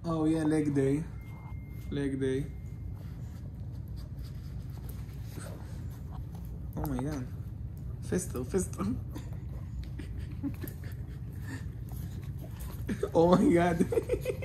Oh yeah, leg day. Leg day. Oh my god. Festo, festo. Oh my god.